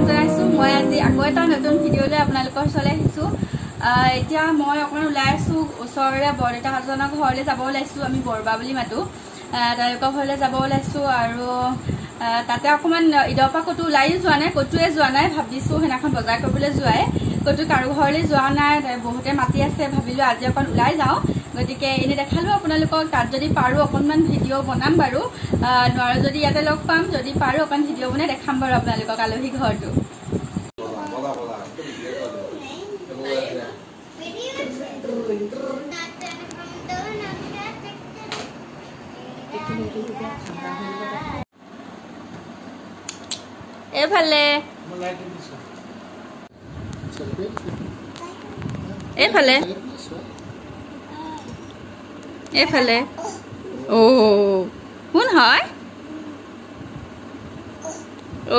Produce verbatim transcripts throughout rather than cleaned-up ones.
স্বাগতম জনাইছো মই আজি আকৌ এটা নতুন ভিডিঅ'লৈ আপোনালোকৰ ওচৰলৈ আহিছো এতিয়া মই অকমান ওলাই আছো ওচৰৰে বৰদেউতাহঁতৰ ঘৰলৈ যাব ওলাইছো আমি বৰবা বুলি মাতো তেওঁলোকৰ ঘৰলৈ যাব ওলাইছো আৰু তাতে অকমান ইদৰ পৰা কতো ওলাই যোৱা নাই কতোৱে যোৱা নাই ভাবিছো হেনাখন বজাৰ কৰিবলৈ যোৱাই কতো কাৰো ঘৰলৈ যোৱা নাই বহুতে মাতি আছে ভাবিলো আজি অকন ওলাই যাওঁ গতিকে এনে দেখালো আপোনালোকক তাত যদি পাৰো অকনমান ভিডিঅ' বনাম বাৰু নোৱাৰো যদি ইয়াতে লগ পাম যদি পাৰো অকন ভিডিঅ' বনাই দেখাম বাৰু আপোনালোকক আলহী ঘৰটো এফালে এফালে এফালে ও কোন হয় ও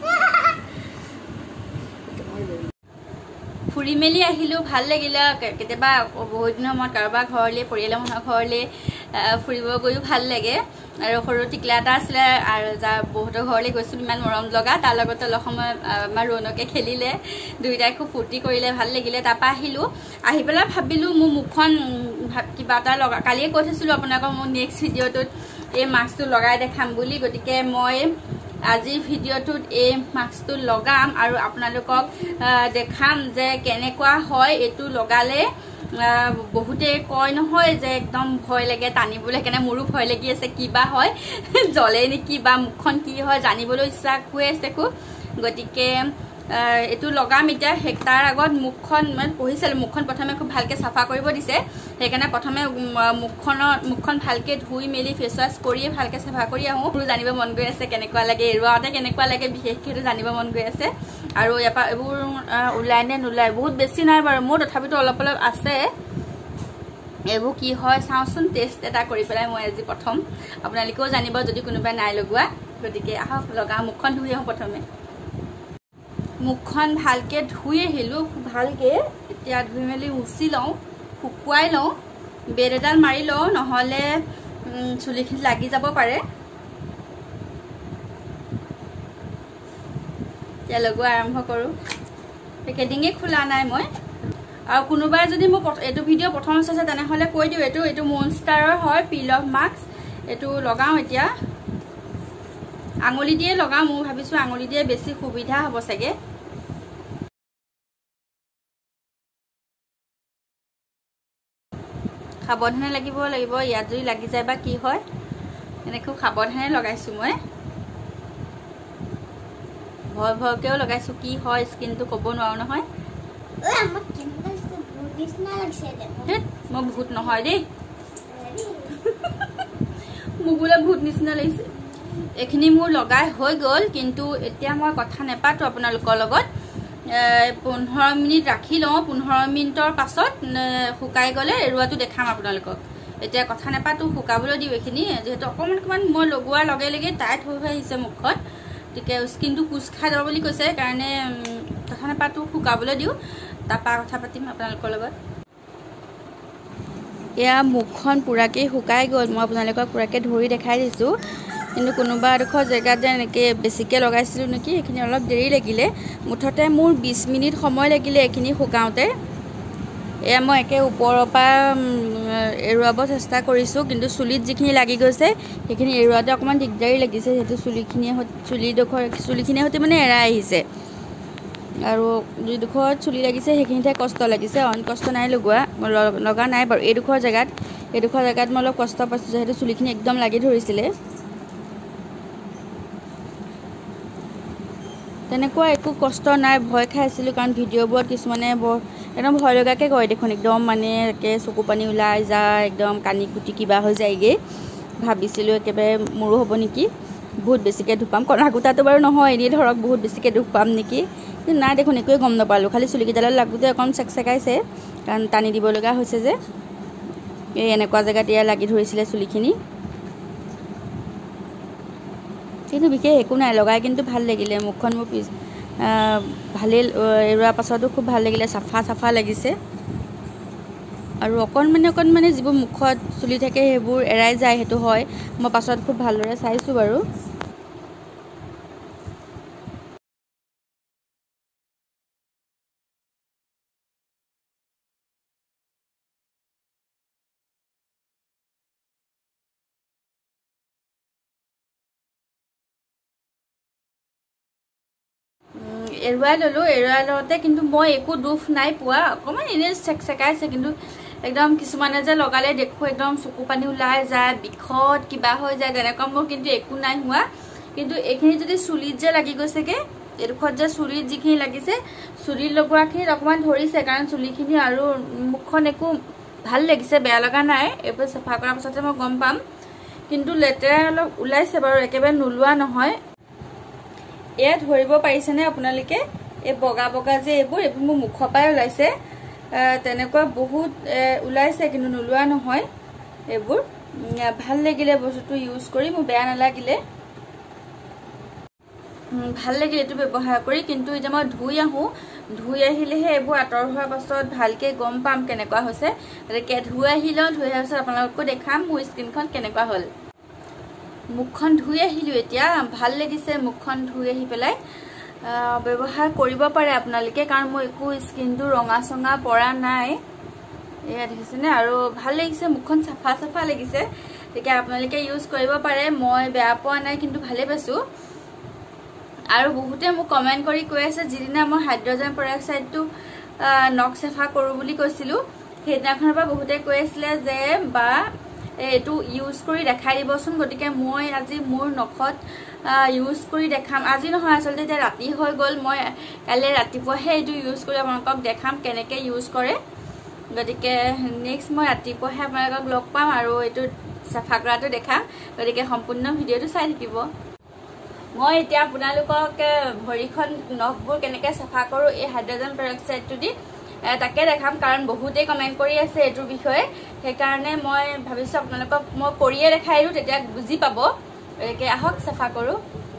ফুৰি মেলি আহিলো ভাল লাগিলে কেতিয়াবা বহুত দিনৰ মূৰত কাৰোবাৰ ঘৰলৈ পৰিয়ালৰ মানুহৰ ঘৰলৈ ফুৰিব গৈও ভাল লাগে আৰু সৰু টিকলা এটা আছিলে আৰু যাৰ বহুতৰ ঘৰলৈ গৈছিলো ইমান মৰম লগা তাৰ লগতে অলপ সময় আমাৰ ৰৌনকে খেলিলে দুইটাই খুব ফূৰ্তি কৰিলে ভাল লাগিলে তাৰপৰা আহিলো আহি পেলাই ভাবিলো মোৰ মুখখন কিবা এটা লগা কালিয়ে কৈ থৈছিলো আপোনালোকক মোৰ নেক্সট ভিডিঅ'টোত এই মাস্কটো লগাই দেখাম বুলি গতিকে মই আজি ভিডিঅ'টোত এই মাস্কটো লগাম আৰু আপোনালোকক দেখাম যে কেনেকুৱা হয় এইটো লগালে বহুতে কয় নহয় যে একদম ভয় লাগে টানিবলৈ কেনে মোৰো ভয় লাগি আছে কিবা হয় জ্বলে নেকি বা মুখখন কি হয় জানিবলৈ ইচ্ছা হৈ আছে কো গতিকে এটো লগাম এতিয়া হেক্টাৰ আগত মুখখন মানে পঢ়িছিল মুখখন প্ৰথমে খুব ভালকে সাফা কৰিব দিছে সেইকাৰণে প্ৰথমে মুখখনৰ মুখখন ভালকে ধুই মেলি ফেস ওয়াশ কৰি ভালকে সাফা কৰি আহো পুরো জানিব মন গৈ আছে কেনেকুৱা লাগে এৰুৱাতে কেনেকুৱা লাগে বিশেষকৈ জানিব মন গৈ আছে আৰু ইয়াপা এবোৰ উলাই নে নুলাই বহুত বেছি নাই বাৰু মোৰ তথাপিতো অলপ অলপ আছে এবোৰ কি হয় চাওচোন টেষ্ট এটা কৰি পেলাই মই আজি প্ৰথম আপোনালোকেও জানিব যদি কোনোবা নাই লগোৱা গতিকে আহক লগা মুখখন ধুই আহো প্ৰথমে মুখখন ভালকে ধুই আহিলো ভালকে এতিয়া ধুই মেলি মুছি লওঁ শুকুৱাই লওঁ বেৰ এডাল মাৰি লওঁ নহলে চুলিখিনি লাগি যাব পাৰে এতিয়া লগোৱা আৰম্ভ কৰো পেকেটিঙে খোলা নাই মই আৰু কোনোবাই যদি মোক এটো ভিডিঅ' প্ৰথম চাইছে তেনেহলে কৈ দিও এটো এটো মনষ্টাৰৰ হয় পিল অফ মাস্ক এটো লগাও এতিয়া আঙুলি দিয়ে লগাও মই ভাবিছো আঙুলি দিয়ে বেছি সুবিধা হ'ব চাগে সাবধানে লাগিব লাগিব ইয়াত যদি লাগি যায় বা কি হয় এনে খুব সাবধানে লগাইছো মই ভয় ভয়কেও লগাইছো কি হয় স্কিনটো ক'ব নোৱাৰো নহয় ঐ আমাৰ কেনেকুৱা ভূত নিচিনা লাগিছে দে মই ভূত নহয় দেই মুগুলা ভূত নিচিনা লাগিছে এখিনি মোৰ লগাই হৈ গল কিন্তু এতিয়া মই কথা নেপাতো আপোনালোকৰ লগত পোন্ধৰ মিনিট ৰাখি লওঁ পোন্ধৰ মিনিটৰ পাছত শুকাই গলে এৰুৱাটো দেখাম আপোনালোকক এতিয়া কথা নেপাতো শুকাবলৈ দিও এখিনি যেহেতু অকমান অকমান মই লগোৱা লগে লগে টাইট হৈ হৈ আহিছে মুখখন তিকে স্কিনটো কুচ খাই যাব বুলি কৈছে কাৰণে কথা নেপাতো শুকাবলৈ দিও তাপা কথা পাতিম আপোনালোকৰ লগত এয়া মুখখন পুৰাকে শুকাই গল মই আপোনালোকক পুৰাকে ধৰি দেখাই দিছো কিন্তু কোনোবা এডোখৰ জেগাত যেনেকে বেছিকে লগাইছিলো নেকি এখিনি অলপ দেৰি লাগিলে মুঠতে মোৰ বিশ মিনিট সময় লাগিলে এখিনি শুকাওতে এয়া মই একে ওপৰৰ পৰা এৰুৱাব চেষ্টা কৰিছো কিন্তু চুলিত যিখিনি লাগি গৈছে সেইখিনি এৰুৱাতে অকমান দিগদাৰি লাগিছে যেটো চুলিখিনি চুলি ডোখৰ চুলিখিনি হতে মানে এৰাই আহিছে আৰু যিডোখৰ চুলি লাগিছে সেইখিনিতে কষ্ট লাগিছে অন কষ্ট নাই লগোৱা লগা নাই বাৰু এইডোখৰ জেগাত এইডোখৰ জেগাত মই অলপ কষ্ট পাইছো যেটো চুলিখিনি একদম লাগি ধৰিছিলে তেনেকুৱা একো কষ্ট নাই ভয় খাইছিলো কাৰণ ভিডিঅ'বোৰত কিছুমানে বৰ একদম ভয় লগাকে কয় দেখোন একদম মানে একে চকু পানী ওলাই যায় একদম কানি কুটি কিবা হৈ যায়গে ভাবিছিলো একেবাৰে মোৰো হ'ব নেকি বহুত বেছিকে ধুপাম কণাগুটাটো বাৰু নহয় এনে ধৰক বহুত বেছিকে ধুপাম নেকি কিন্তু নাই দেখোন একোৱে গম নাপালো খালি চুলি কিডালত লাগোতে অকণ চেকচেকাইছে কাৰণ টানি দিব লগা হৈছে যে এই এনেকুৱা জেগাত ইয়া লাগি ধৰিছিলে চুলিখিনি কিন্তু বিশেষ একো নাই লগাই কিন্তু ভাল লাগিলে মুখখন মোৰ পিছ ভালে এৰুৱা পাছতো খুব ভাল লাগিলে সাফা সাফা লাগিছে আৰু অকনমানে অকনমানে যিবোৰ মুখত চুলি থাকে হেবোৰ এৰাই যায় হেতু হয় মই পাছত খুব ভালৰে চাইছো বাৰু। এৰুৱাই ললো এৰুৱাই লওঁতে কিন্তু মই একো দুখ নাই পোৱা অকমান এনে চেকচেকাইছে কিন্তু একদম কিছুমানে যে লগালে দেখো একদম চকু পানী ওলাই যায় বিখত কিবা হৈ যায় তেনেকুৱা মোৰ কিন্তু একো নাই হোৱা কিন্তু এইখিনি যদি চুলিত যে লাগি গৈছেগে এডোখৰত যে চুলিত যিখিনি লাগিছে চুলিত লগোৱাখিনি অকমান ধৰিছে কাৰণ চুলিখিনি আৰু মুখখন একো ভাল লাগিছে বেয়া লগা নাই এবাৰ চাফা কৰাৰ পাছতে মই গম পাম কিন্তু লেতেৰা অলপ ওলাইছে বাৰু একেবাৰে নুলোৱা নহয় এয়া ধৰিব পাৰিছেনে আপোনালোকে এই বগা বগা যে এইবোৰ এইবোৰ মোৰ মুখৰ পৰাই ওলাইছে তেনেকুৱা বহুত ওলাইছে কিন্তু নুলোৱা নহয় এইবোৰ ভাল লাগিলে বস্তুটো ইউজ কৰি মোৰ বেয়া নালাগিলে ভাল লাগিলে এইটো ব্যৱহাৰ কৰি কিন্তু এতিয়া মই ধুই আহো ধুই আহিলেহে এইবোৰ আঁতৰ হোৱাৰ পাছত ভালকে গম পাম কেনেকুৱা হৈছে গতিকে ধুই আহিলেও ধুই অহাৰ পাছত আপোনালোককো দেখাম মোৰ স্কিনখন কেনেকুৱা হ'ল মুখখন ধুই আহিলো এতিয়া ভাল লাগিছে মুখখন ধুই আহি পেলাই ব্যৱহাৰ কৰিব পাৰে আপোনালোকে কাৰণ মই একো স্কিনটো ৰঙা চঙা পৰা নাই এয়া দেখিছেনে আৰু ভাল লাগিছে মুখখন চাফা চাফা লাগিছে গতিকে আপোনালোকে ইউজ কৰিব পাৰে মই বেয়া পোৱা নাই কিন্তু ভালে পাইছো আৰু বহুতে মোক কমেন্ট কৰি কৈ আছে যিদিনা মই হাইড্ৰজেন পেৰক্সাইডটো নখ চাফা কৰো বুলি কৈছিলো সেইদিনাখনৰ পৰা বহুতে কৈ আছিল যে বা এটো ইউজ কৰি দেখাই দিবচোন গতিকে মই আজি মোৰ নখত ইউজ কৰি দেখাম আজি নহয় আসলতে এটা ৰাতি হৈ গল মই কালে ৰাতিপুৱাহে এটো ইউজ কৰি আপোনালোকক দেখাম কেনেকৈ ইউজ কৰে গতিকে নেক্সট মই ৰাতিপুৱাহে আপোনালোকক লগ পাম আৰু এটো চাফা কৰাটো দেখাম গতিকে সম্পূৰ্ণ ভিডিওটো চাই থাকিব মই এতিয়া আপোনালোকক ভৰিখন নখবোৰ কেনেকৈ চাফা কৰো এই হাইড্ৰজেন পেৰক্সাইডটো দি তাকে দেখাম কাৰণ বহুতে কমেন্ট কৰি আছে এটোৰ বিষয়ে সেই কাৰণে মই ভাবিছো আপোনালোকক মই কৰিয়ে দেখাইলো তেতিয়া বুজি পাব একে আহক চাফা কৰো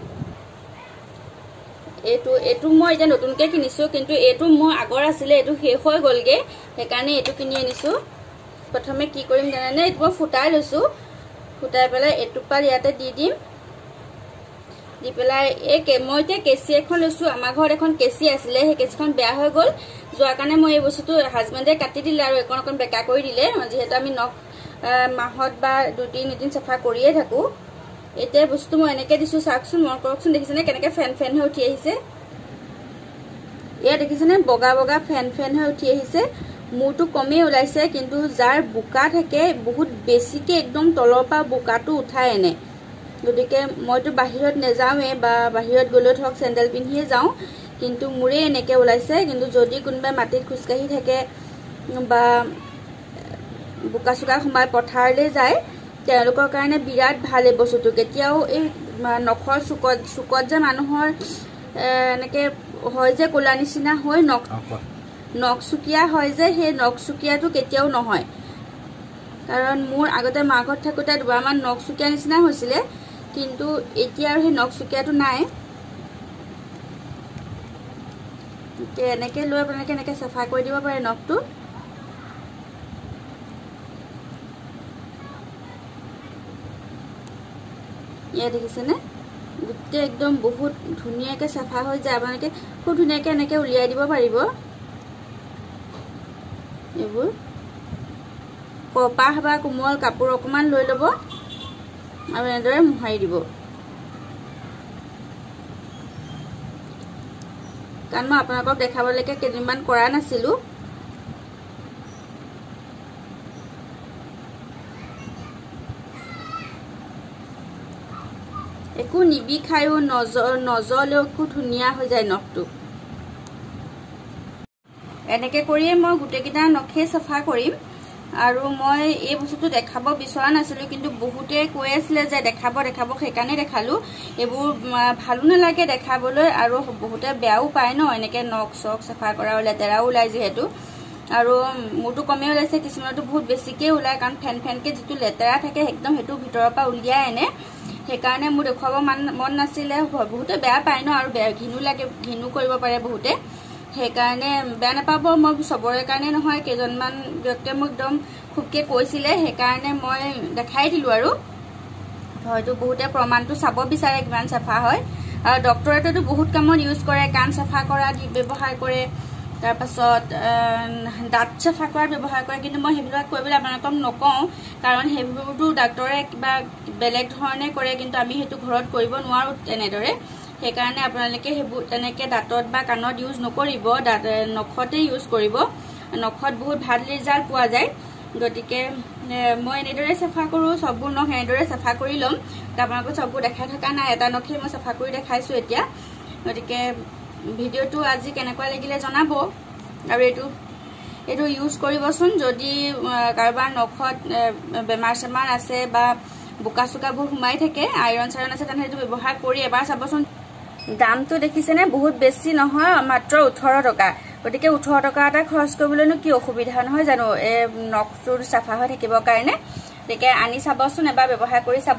এটো এটো মই এতিয়া নতুনকৈ কিনিছো কিন্তু এটো মই আগৰ আছিল এটো শেষ হৈ গলগে সেই কাৰণে এটো কিনি আনিছো প্ৰথমে কি কৰিম জানেনে এটো মই ফুটাই লৈছো ফুটাই পেলাই এটো পাল ইয়াতে দি দিম দি পেলাই এই মই এতিয়া কেচি এখন লৈছো আমাৰ ঘৰত এখন কেচি আছিল সেই কেচিখন বেয়া হৈ গল যোৱা কাৰণে মই এই বস্তুটো হাজবেণ্ডে কাটি দিলে আৰু এখন এখন বেকা কৰি দিলে যেহেতু আমি নখ মাহত বা দুই তিন দিন চাফা কৰিয়ে থাকো এতিয়া বস্তু মই এনেকৈ দিছো চাকচোন মই কৰকচোন দেখিছেনে কেনেকৈ ফেন ফেন হৈ উঠি আহিছে এয়া দেখিছেনে বগা বগা ফেন ফেন হৈ উঠি আহিছে মূৰটো কমেই ওলাইছে কিন্তু যাৰ বোকা থাকে বহুত বেছিকে একদম তলৰ পৰা বোকাটো উঠাই এনে গতিকে মইতো বাহিৰত নেযাওঁৱে বা বাহিৰত গ'লে ধৰক চেণ্ডেল পিন্ধিয়ে যাওঁ কিন্তু মুৰে এনেকে ওলাইছে কিন্তু যদি কোনোবাই মাটিত খুসকাহি থাকে বা বুকা সুকা সোমাই পথাৰলৈ যায় তেওঁলোকৰ কাৰণে বিৰাট ভাল এই বস্তুটো কেতিয়াও এই নখৰ চুকত চুকত যে মানুহৰ এনেকে হয় যে কোলা নিচিনা হয় নখ নখচুকীয়া হয় যে সেই নখচুকীয়াটো কেতিয়াও নহয় কাৰণ মোৰ আগতে মাঘত থাকোতে দুবাৰমান নখচুকীয়া নিচিনা হৈছিলে কিন্তু এতিয়া আৰু সেই নখচুকীয়াটো নাই এনেকে লৈ আপোনালোকে এনেকে চাফা কৰি দিব পাৰে নখটো ইয়া দেখিছেনে গোটেই একদম বহুত ধুনীয়াকৈ চাফা হৈ যায় আপোনালোকে খুব ধুনীয়াকৈ এনেকৈ উলিয়াই দিব পাৰিব এইবোৰ কপাহ বা কোমল কাপোৰ অকমান লৈ ল'ব আৰু এনেদৰে মোহাৰি দিব কাৰণ মই আপোনালোকক দেখাবলৈকে কেইদিনমান কৰা নাছিলো একো নিবিখায়ো নজলেও খুব ধুনীয়া হৈ যায় নখটো এনেকৈ কৰিয়ে মই গোটেইকেইটা নখে চাফা কৰিম আৰু মই এই বস্তুটো দেখাব বিচৰা নাছিলো কিন্তু বহুতে কৈ আছিল যে দেখাব দেখাব সেইকাৰণে দেখালো এইবোৰ ভালো নালাগে দেখাবলৈ আৰু বহুতে বেয়াও পায় ন এনেকৈ নখ চখ চাফা কৰা লেতেৰাও ওলাই যিহেতু আৰু মোৰটো কমে ওলাইছে কিছুমানতো বহুত বেছিকৈ ওলায় কাৰণ ফেন ফেনকৈ যিটো লেতেৰা থাকে একদম সেইটো ভিতৰৰ পৰা উলিয়াই আনে সেইকাৰণে মোৰ দেখুৱাব মন নাছিলে বহুতে বেয়া পায় ন আৰু বেয়া ঘিনু লাগে ঘিনু কৰিব পাৰে বহুতে সেইকাৰণে বেয়া নাপাব মই সবৰে কাৰণে নহয় কেইজনমান ব্যক্তিয়ে মোক একদম খুবকৈ কৈছিলে সেইকাৰণে মই দেখাই দিলোঁ আৰু হয়তো বহুতে প্ৰমাণটো চাব বিচাৰে কিমান চাফা হয় আৰু ডক্টৰেতো বহুত কামত ইউজ কৰে কাণ চাফা কৰা ব্যৱহাৰ কৰে তাৰপাছত দাঁত চাফা কৰাত ব্যৱহাৰ কৰে কিন্তু মই সেইবিলাক কৰিবলৈ আপোনালোকক নকওঁ কাৰণ সেইবোৰতো ডাক্তৰে কিবা বেলেগ ধৰণে কৰে কিন্তু আমি সেইটো ঘৰত কৰিব নোৱাৰোঁ তেনেদৰে সেইকাৰণে আপোনালোকে সেইবোৰ তেনেকৈ দাঁতত বা কাণত ইউজ নকৰিব, দাঁত নখতে ইউজ কৰিব। নখত বহুত ভাল ৰিজাল্ট পোৱা যায়। গতিকে মই এনেদৰে চাফা কৰোঁ, চববোৰ নখ এনেদৰে চাফা কৰি ল'ম। আপোনালোকক চববোৰ দেখাই থকা নাই, এটা নখেই মই চাফা কৰি দেখাইছোঁ এতিয়া। গতিকে ভিডিঅ'টো আজি কেনেকুৱা লাগিলে জনাব, আৰু এইটো এইটো ইউজ কৰিবচোন যদি কাৰোবাৰ নখত বেমাৰ চেমাৰ আছে বা বোকা চোকাবোৰ সোমাই থাকে, আইৰণ চাইৰণ আছে, তেনেহ'লে এইটো ব্যৱহাৰ কৰি এবাৰ চাবচোন। দামটো দেখিছেনে, বহুত বেছি নহয়, মাত্ৰ ওঠৰ টকা। গতিকে ওঠৰ টকা এটা খৰচ কৰিবলৈনো কি অসুবিধা নহয় জানো এই নখটোৰ চাফা হৈ থাকিবৰ কাৰণে। গতিকে আনি চাবচোন, এবাৰ ব্যৱহাৰ কৰি চাব।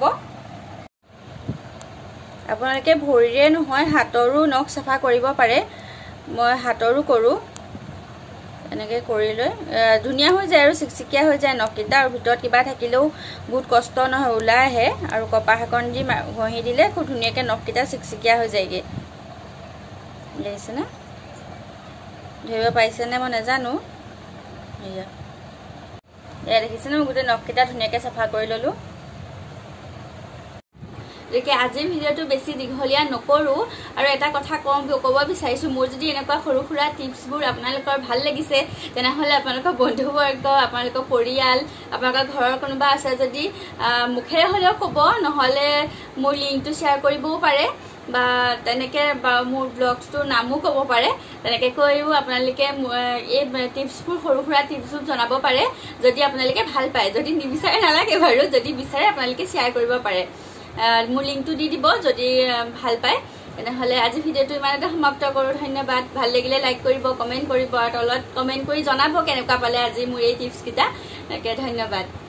আপোনালোকে ভৰিৰে নহয় হাতৰো নখ চাফা কৰিব পাৰে। মই হাতৰো কৰোঁ, এনেকৈ কৰি লৈ ধুনীয়া হৈ যায় আৰু চিকচিকীয়া হৈ যায় নখকেইটা, আৰু ভিতৰত কিবা থাকিলেও বহুত কষ্ট নহয়, ওলাই আহে। আৰু কপাহ এখন দি ঘঁহি দিলে খুব ধুনীয়াকৈ নখকেইটা চিকচিকীয়া হৈ যায়গৈ। দেখিছেনে, ধৰিব পাৰিছেনে মই নাজানো। এয়া এয়া দেখিছেনে, মই গোটেই নখকেইটা ধুনীয়াকৈ চাফা কৰি ল'লোঁ। গতিকে আজিৰ ভিডিঅ'টো বেছি দীঘলীয়া নকৰোঁ, আৰু এটা কথা কম ক'ব বিচাৰিছোঁ, মোৰ যদি এনেকুৱা সৰু সুৰা টিপছবোৰ আপোনালোকৰ ভাল লাগিছে, তেনেহ'লে আপোনালোকৰ বন্ধুবৰ্গ, আপোনালোকৰ পৰিয়াল, আপোনালোকৰ ঘৰৰ কোনোবা আছে যদি মুখেৰে হ'লেও ক'ব, নহ'লে মোৰ লিংকটো শ্বেয়াৰ কৰিবও পাৰে, বা তেনেকৈ বা মোৰ ব্লগছটোৰ নামো ক'ব পাৰে। তেনেকৈ কৈও আপোনালোকে এই টিপছবোৰ, সৰু সুৰা টিপছবোৰ জনাব পাৰে যদি আপোনালোকে ভাল পায়। যদি নিবিচাৰে নালাগে বাৰু, যদি বিচাৰে আপোনালোকে শ্বেয়াৰ কৰিব পাৰে। মোৰ লিংকটো দি দিব যদি ভাল পায়। তেনেহ'লে আজি ভিডিঅ'টো ইমানতে সমাপ্ত কৰোঁ। ধন্যবাদ। ভাল লাগিলে লাইক কৰিব, কমেণ্ট কৰিব, আৰু তলত কমেণ্ট কৰি জনাব কেনেকুৱা পালে আজি মোৰ এই টিপছকেইটা। তাকে ধন্যবাদ।